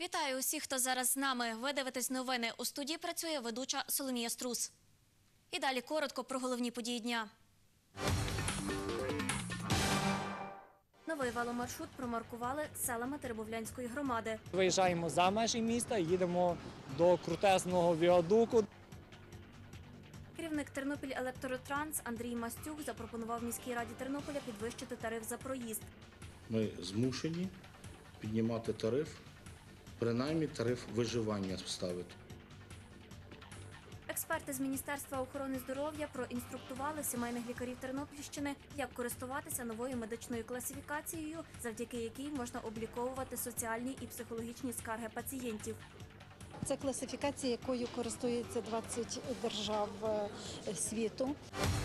Вітаю усіх, хто зараз з нами. Ви дивитесь новини. У студії працює ведуча Соломія Струс. І далі коротко про головні події дня. Новий веломаршрут промаркували селами Теребовлянської громади. Виїжджаємо за межі міста, їдемо до крутезного віадуку. Керівник Тернопіль-Електротранс Андрій Мастюк запропонував міській раді Тернополя підвищити тариф за проїзд. Ми змушені піднімати тариф, принаймні тариф виживання ставити. Експерти з Міністерства охорони здоров'я проінструктували сімейних лікарів Тернопільщини, як користуватися новою медичною класифікацією, завдяки якій можна обліковувати соціальні і психологічні скарги пацієнтів. Це класифікація, якою користується 20 держав світу.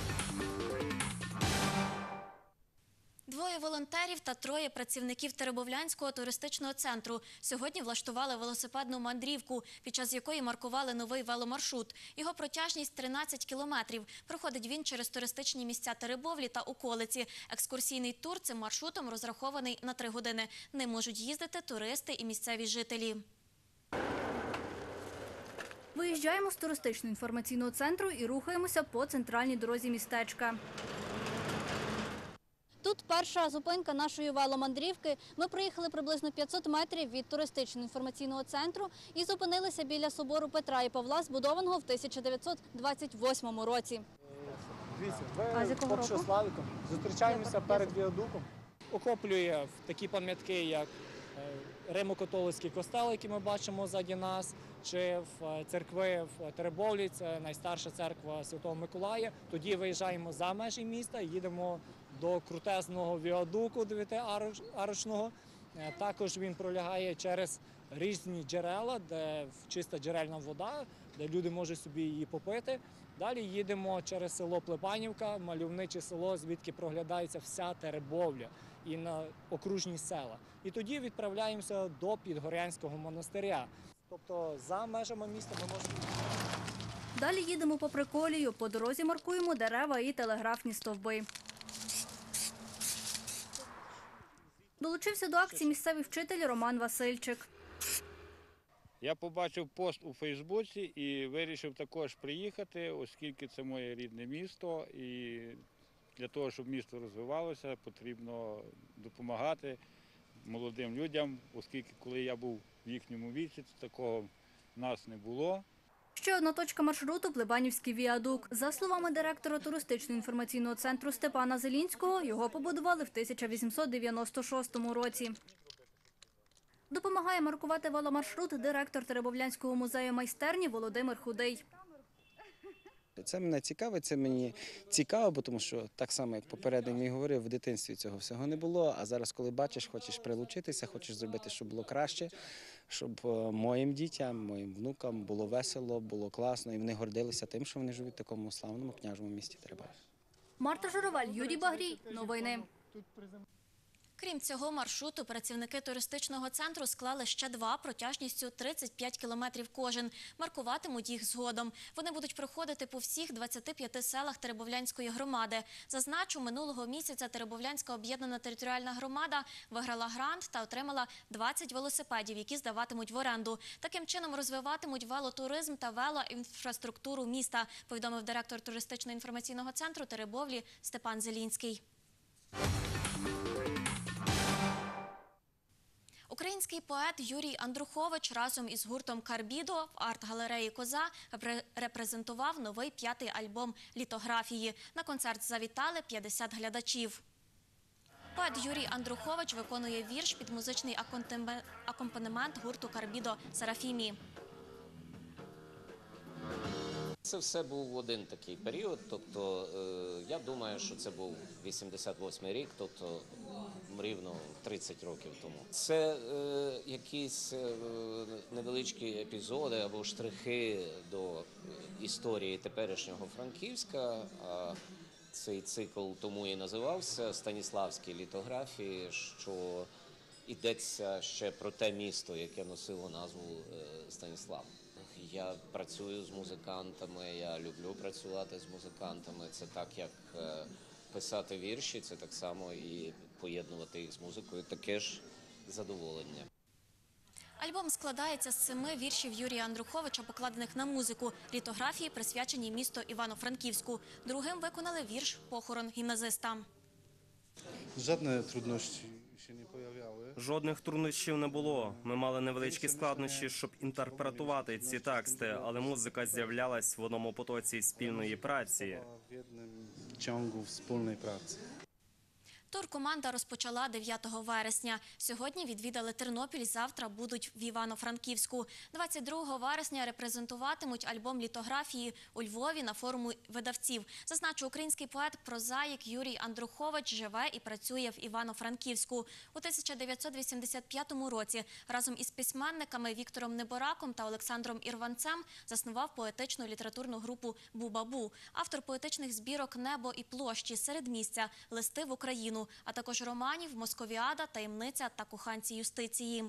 Двоє волонтерів та троє працівників Теребовлянського туристичного центру сьогодні влаштували велосипедну мандрівку, під час якої маркували новий веломаршрут. Його протяжність 13 кілометрів. Проходить він через туристичні місця Теребовлі та околиці. Екскурсійний тур цим маршрутом розрахований на 3 години. Ним можуть їздити туристи і місцеві жителі. Виїжджаємо з туристичного інформаційного центру і рухаємося по центральній дорозі містечка. Тут перша зупинка нашої веломандрівки. Ми проїхали приблизно 500 метрів від туристичного інформаційного центру і зупинилися біля собору Петра і Павла, збудованого в 1928 році. Дивіться, А з якого ви року? Славіком зустрічаємося перед віадуком. Охоплює такі пам'ятки, як Римо-католицький костел, який ми бачимо ззаді нас, чи в церкви в Теребовлі, це найстарша церква Святого Миколая. Тоді виїжджаємо за межі міста, їдемо до крутезного віадуку 9-арочного. Також він пролягає через різні джерела, де чиста джерельна вода, де люди можуть собі її попити. Далі їдемо через село Плепанівка, мальовниче село, звідки проглядається вся Теребовля і на окружні села. І тоді відправляємося до Підгорянського монастиря. Тобто за межами міста ми можемо... Далі їдемо попри колію. По дорозі маркуємо дерева і телеграфні стовби. Долучився до акції місцевий вчитель Роман Васильчик. Я побачив пост у Фейсбуці і вирішив також приїхати, оскільки це моє рідне місто. І для того, щоб місто розвивалося, потрібно допомагати молодим людям, оскільки коли я був в їхньому віці, такого в нас не було. Ще одна точка маршруту – Плебанівський віадук. За словами директора туристичного інформаційного центру Степана Зелінського, його побудували в 1896 році. Допомагає маркувати веломаршрут директор Теребовлянського музею майстерні Володимир Худий. Це мене цікаво, тому що так само, як попередньо мій говорив, в дитинстві цього всього не було, а зараз, коли бачиш, хочеш прилучитися, хочеш зробити, щоб було краще, щоб моїм дітям, моїм внукам було весело, було класно, і вони гордилися тим, що вони живуть в такому славному княжому місті Теребовля. Марта Журавель, Юрій Багрій. Новини. Крім цього маршруту, працівники туристичного центру склали ще 2 протяжністю 35 кілометрів кожен. Маркуватимуть їх згодом. Вони будуть проходити по всіх 25 селах Теребовлянської громади. Зазначу, минулого місяця Теребовлянська об'єднана територіальна громада виграла грант та отримала 20 велосипедів, які здаватимуть в оренду. Таким чином розвиватимуть велотуризм та велоінфраструктуру міста, повідомив директор туристичного інформаційного центру Теребовлі Степан Зелінський. Український поет Юрій Андрухович разом із гуртом «Карбідо» в арт-галереї «Коза» репрезентував новий 5-й альбом «Літографії». На концерт завітали 50 глядачів. Поет Юрій Андрухович виконує вірш під музичний акомпанемент гурту «Карбідо» «Серафімі». Це все був один такий період, тобто я думаю, що це був 88-й рік, тобто рівно 30 років тому. Це якісь невеличкі епізоди або штрихи до історії теперішнього Франківська. Цей цикл тому і називався «Станіславські літографії», що йдеться ще про те місто, яке носило назву Станіслав. Я працюю з музикантами, я люблю працювати з музикантами. Це так, як писати вірші, це так само і поєднувати їх з музикою. Таке ж задоволення. Альбом складається з 7 віршів Юрія Андруховича, покладених на музику. Літографії присвячені місту Івано-Франківську. Другим виконали вірш «Похорон гімназиста». Żadne trudności się nie pojawiały. Жодних труднощів не було. Ми мали невеличкі складнощі, щоб інтерпретувати ці тексти, але музика з'являлась в одному потоці спільної праці. W jednym ciągu wspólnej pracy. Туркоманда розпочала 9 вересня. Сьогодні відвідали Тернопіль, завтра будуть в Івано-Франківську. 22 вересня репрезентуватимуть альбом літографії у Львові на форуму видавців. Зазначу, український поет-прозаїк Юрій Андрухович живе і працює в Івано-Франківську. У 1985 році разом із письменниками Віктором Небораком та Олександром Ірванцем заснував поетичну літературну групу «Бу-Бабу». Автор поетичних збірок «Небо і площі», «Середмістя», «Листи в Україну», а також романів «Московіада», «Таємниця» та «Коханці юстиції».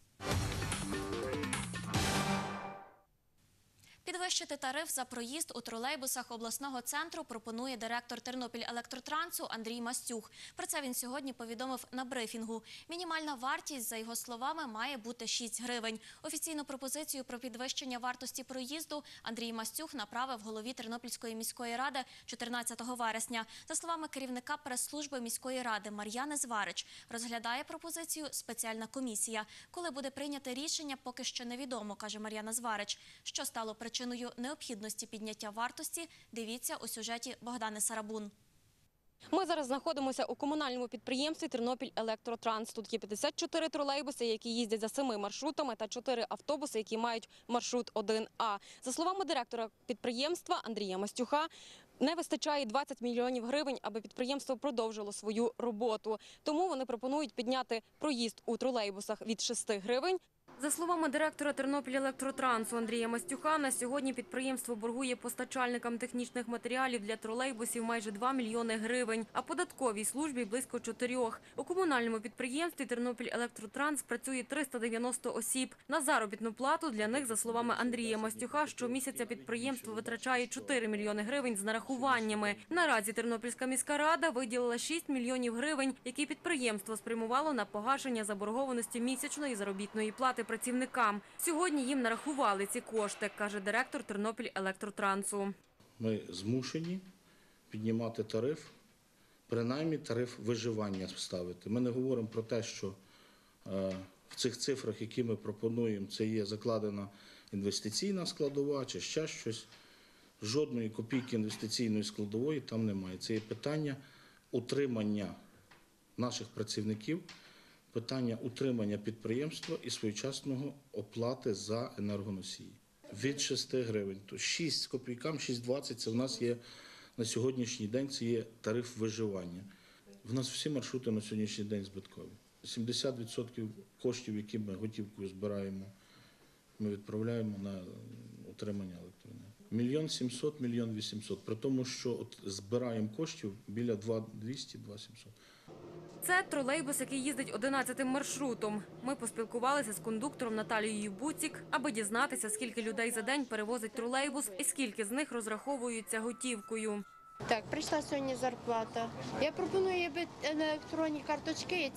Підвищити тариф за проїзд у тролейбусах обласного центру пропонує директор Тернопіль-Електротрансу Андрій Мастюх. Про це він сьогодні повідомив на брифінгу. Мінімальна вартість, за його словами, має бути 6 гривень. Офіційну пропозицію про підвищення вартості проїзду Андрій Мастюх направив голові Тернопільської міської ради 14 вересня. За словами керівника прес-служби міської ради Мар'яни Зварич, розглядає пропозицію спеціальна комісія. Коли буде прийняте рішення, поки що невідомо, каже Мар'яна Зварич. Що стало причиною необхідності підняття вартості, дивіться у сюжеті Богдани Сарабун. Ми зараз знаходимося у комунальному підприємстві «Тернопіль-Електротранс». Тут є 54 тролейбуси, які їздять за 7 маршрутами, та 4 автобуси, які мають маршрут 1А. За словами директора підприємства Андрія Мастюха, не вистачає 20 мільйонів гривень, аби підприємство продовжило свою роботу. Тому вони пропонують підняти проїзд у тролейбусах від 6 гривень. За словами директора Тернопіль-Електротрансу Андрія Мастюха, на сьогодні підприємство боргує постачальникам технічних матеріалів для тролейбусів майже 2 мільйони гривень, а податковій службі – близько 4. У комунальному підприємстві Тернопіль-Електротранс працює 390 осіб. На заробітну плату для них, за словами Андрія Мастюха, щомісяця підприємство витрачає 4 мільйони гривень з нарахуваннями. Наразі Тернопільська міська рада виділила 6 мільйонів гривень, які підприємство спрямувало на погашення заборгованості місячної заробітної плати працівникам. Сьогодні їм нарахували ці кошти, каже директор Тернопіль-Електротрансу. Ми змушені піднімати тариф, принаймні тариф виживання ставити. Ми не говоримо про те, що в цих цифрах, які ми пропонуємо, це є закладена інвестиційна складова чи ще щось. Жодної копійки інвестиційної складової там немає. Це є питання утримання наших працівників, питання утримання підприємства і своєчасного оплати за енергоносії. Від 6 гривень. То 6 з копійками, 6,20 – це в нас є на сьогоднішній день, це є тариф виживання. В нас всі маршрути на сьогоднішній день збиткові. 70% коштів, які ми готівкою збираємо, ми відправляємо на утримання електроенергії. 1 700 000 – 1 800 000. При тому, що от збираємо коштів біля 2 200 – 2 700. Це тролейбус, який їздить 11-м маршрутом. Ми поспілкувалися з кондуктором Наталією Буцік, аби дізнатися, скільки людей за день перевозить тролейбус і скільки з них розраховуються готівкою. Так, прийшла сьогодні зарплата. Я пропоную електронні карточки,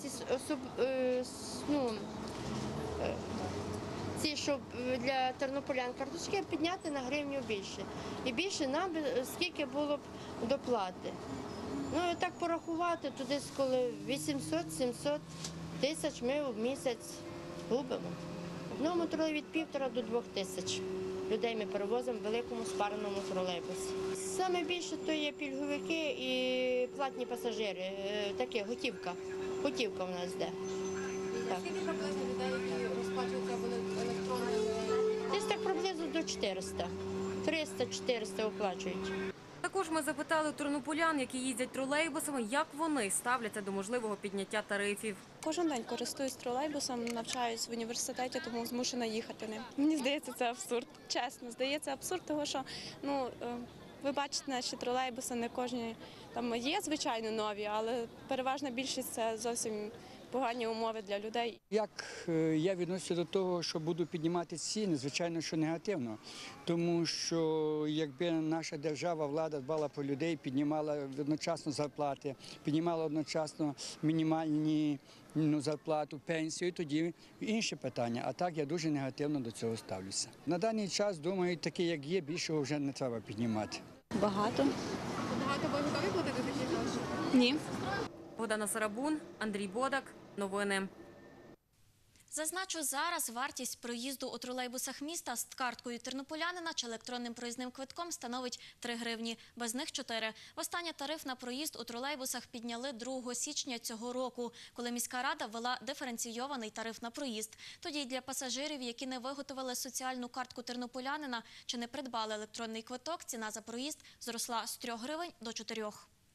ці, щоб для тернополян карточки підняти на гривню більше. І більше нам, скільки було б доплати. Ну, так порахувати, то десь коли 800-700 тисяч ми в місяць губимо. В одному тролейбусі від 1,5 до 2 тисяч людей ми перевозимо в великому спареному тролейбусі. Саме більше то є пільговики і платні пасажири, таке готівка. Готівка в нас йде. Скільки приблизно людей, які розплачуються електронними? Десь так приблизно до 400. 300-400 оплачують. Також ми запитали у тернополян, які їздять тролейбусами, як вони ставляться до можливого підняття тарифів. Кожен день користуюсь тролейбусом, навчаюсь в університеті, тому змушена їхати ним. Мені здається, це абсурд. Чесно, здається абсурд, тому що, ви бачите, наші тролейбуси не кожні там є, звичайно, нові, але переважна більшість це зовсім погані умови для людей. Як я відношуся до того, що буду піднімати ціни, звичайно, що негативно. Тому що якби наша держава, влада дбала про людей, піднімала одночасно зарплати, піднімала одночасно мінімальні зарплату, пенсію, тоді інше питання. А так я дуже негативно до цього ставлюся. На даний час, думаю, таке, як є, більшого вже не треба піднімати. Багато. Багато ви готові платити такі гроші? Ні. Богдана Сарабун, Андрій Бодак. Новини. Зазначу, зараз вартість проїзду у тролейбусах міста з карткою тернополянина чи електронним проїзним квитком становить 3 гривні, без них 4. Востаннє тариф на проїзд у тролейбусах підняли 2 січня цього року, коли міська рада ввела диференційований тариф на проїзд. Тоді й для пасажирів, які не виготовили соціальну картку тернополянина чи не придбали електронний квиток, ціна за проїзд зросла з 3 гривень до 4.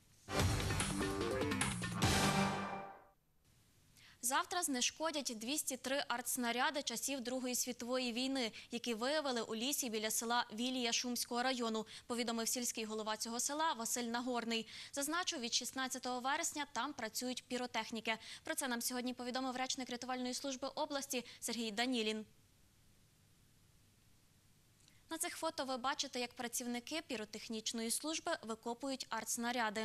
Завтра знешкодять 203 артснаряди часів Другої світової війни, які виявили у лісі біля села Вілія Шумського району, повідомив сільський голова цього села Василь Нагорний. Зазначу, від 16 вересня там працюють піротехніки. Про це нам сьогодні повідомив речник рятувальної служби області Сергій Данілін. На цих фото ви бачите, як працівники піротехнічної служби викопують артснаряди.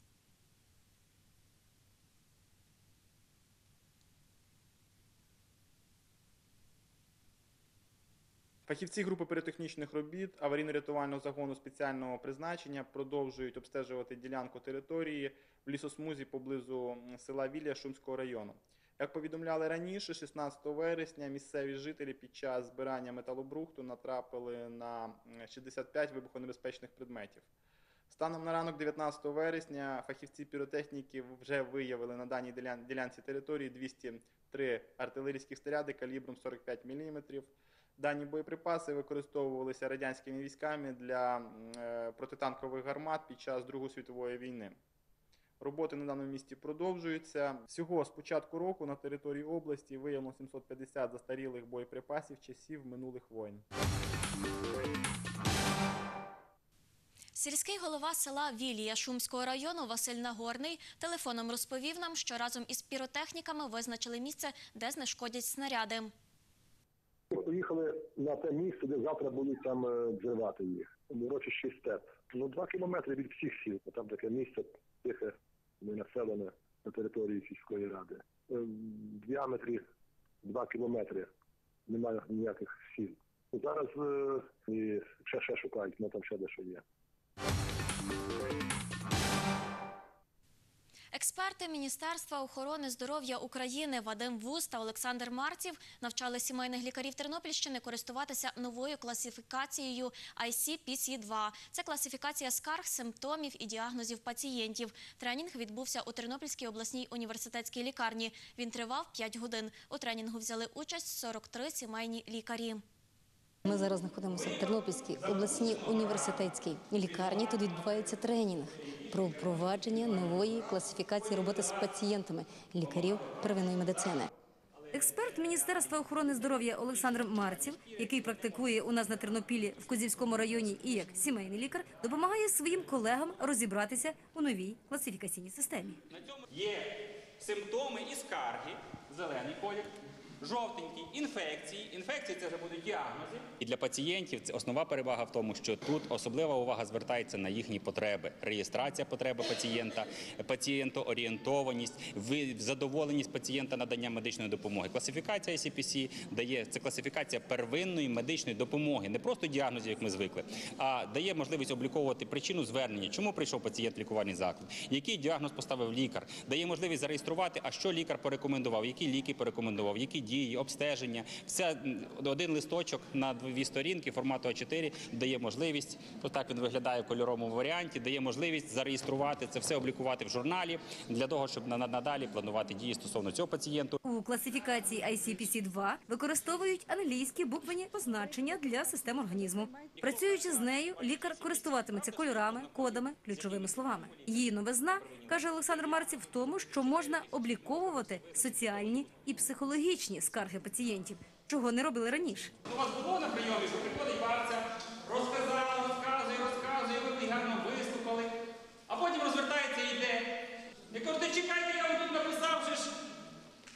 Фахівці групи піротехнічних робіт аварійно-рятувального загону спеціального призначення продовжують обстежувати ділянку території в лісосмузі поблизу села Вілія Шумського району. Як повідомляли раніше, 16 вересня місцеві жителі під час збирання металобрухту натрапили на 65 вибухонебезпечних предметів. Станом на ранок 19 вересня фахівці піротехніки вже виявили на даній ділянці території 203 артилерійських снаряди калібром 45 мм. Дані боєприпаси використовувалися радянськими військами для протитанкових гармат під час Другої світової війни. Роботи на даному місці продовжуються. Всього з початку року на території області виявлено 750 застарілих боєприпасів часів минулих воєн. Сільський голова села Вілія Шумського району Василь Нагорний телефоном розповів нам, що разом із піротехніками визначили місце, де знешкодять снаряди. Поїхали на те місце, де завтра будуть там взривати їх. Урочище степ. 2 кілометри від всіх сіл. Там таке місце тихе, ненаселене на території сільської ради. В діаметрі 2 кілометри. Немає ніяких сіл. Зараз і ще шукають, але там ще дещо є. Експерти Міністерства охорони здоров'я України Вадим Вус та Олександр Марців навчали сімейних лікарів Тернопільщини користуватися новою класифікацією ICPC-2. Це класифікація скарг, симптомів і діагнозів пацієнтів. Тренінг відбувся у Тернопільській обласній університетській лікарні. Він тривав 5 годин. У тренінгу взяли участь 43 сімейні лікарі. Ми зараз знаходимося в Тернопільській обласній університетській лікарні. Тут відбувається тренінг про впровадження нової класифікації роботи з пацієнтами лікарів первинної медицини. Експерт Міністерства охорони здоров'я Олександр Марців, який практикує у нас на Тернопіллі в Козівському районі і як сімейний лікар, допомагає своїм колегам розібратися у новій класифікаційній системі. На цьому є симптоми і скарги, зелений колір. Жовтенький – інфекції. Інфекції – це вже будуть діагнози. І для пацієнтів основна перевага в тому, що тут особлива увага звертається на їхні потреби. Реєстрація потреби пацієнта, пацієнтоорієнтованість, задоволеність пацієнта наданням медичної допомоги. Класифікація ICPC дає, це класифікація первинної медичної допомоги. Не просто діагнозів, як ми звикли, а дає можливість обліковувати причину звернення. Чому прийшов пацієнт в лікувальний заклад? Який діагноз поставив лікар? Дає можливість зареєструвати, а що лікар порекомендував, які ліки порекомендував, які дії, обстеження. Все, один листочок на 2 сторінки формату А4 дає можливість, ось так він виглядає в кольоровому варіанті, дає можливість зареєструвати, це все облікувати в журналі, для того, щоб надалі планувати дії стосовно цього пацієнта. У класифікації ICPC-2 використовують англійські буквені позначення для систем організму. Працюючи з нею, лікар користуватиметься кольорами, кодами, ключовими словами. Її новизна, каже Олександр Марців, в тому, що можна обліковувати соціальні і психологічні скарги пацієнтів, чого не робили раніше. У вас було на прийомі, що приходить бабця, розказує, ви гарно вислухали, а потім розвертається і йде. Я кажу, ти чекайте, я вам тут написав, що ж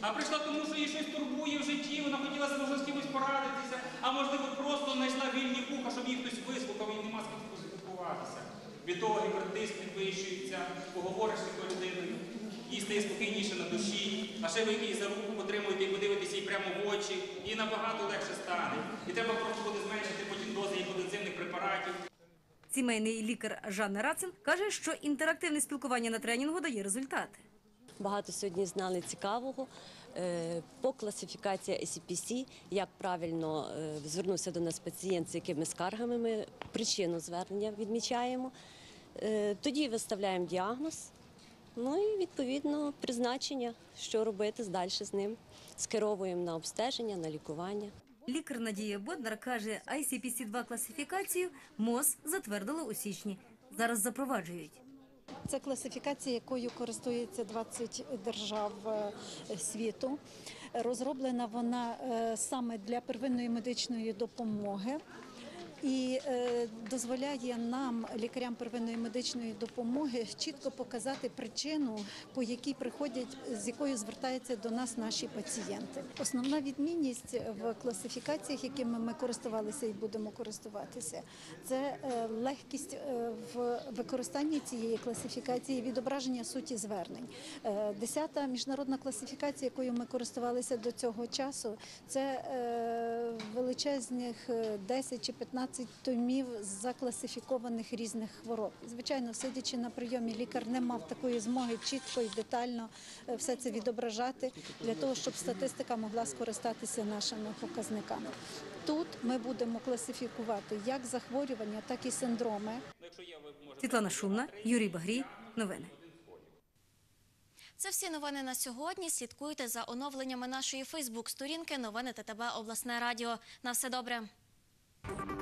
А прийшла тому, що її щось турбує в житті, вона хотіла з кимось порадитися, а можливо просто знайшла вільні вуха, щоб їх хтось вислухав і нема з ким поспілкуватися. Від того гіпертиск підвищується, поговориш з такою людиною, їй стає спокійніше на душі, а ще ви її за руку потримуєте і подивитеся їй прямо в очі, їй набагато легше стане. І треба просто буде зменшити потім дози іподензивних препаратів. Сімейний лікар Жанна Рацин каже, що інтерактивне спілкування на тренінгу дає результати. Багато сьогодні знали цікавого по класифікації ICPC, як правильно звернувся до нас пацієнт, з якими скаргами ми причину звернення відмічаємо. Тоді виставляємо діагноз, ну і відповідно призначення, що робити далі з ним. Скеровуємо на обстеження, на лікування. Лікар Надія Боднар каже, ICPC-2 класифікацію МОЗ затвердило у січні. Зараз запроваджують. Це класифікація, якою користується 20 держав світу. Розроблена вона саме для первинної медичної допомоги і дозволяє нам, лікарям первинної медичної допомоги, чітко показати причину, по якій приходять, з якою звертаються до нас наші пацієнти. Основна відмінність в класифікаціях, якими ми користувалися і будемо користуватися, це легкість в використанні цієї класифікації, відображення суті звернень. 10-та міжнародна класифікація, якою ми користувалися до цього часу, це величезних 10 чи 15 томів закласифікованих різних хвороб. Звичайно, сидячи на прийомі, лікар не мав такої змоги чітко і детально все це відображати для того, щоб статистика могла скористатися нашими показниками. Тут ми будемо класифікувати як захворювання, так і синдроми. Світлана Шумна, Юрій Багрій. Новини. Це всі новини на сьогодні. Слідкуйте за оновленнями нашої Фейсбук-сторінки «Новини ТТБ Обласне радіо». На все добре.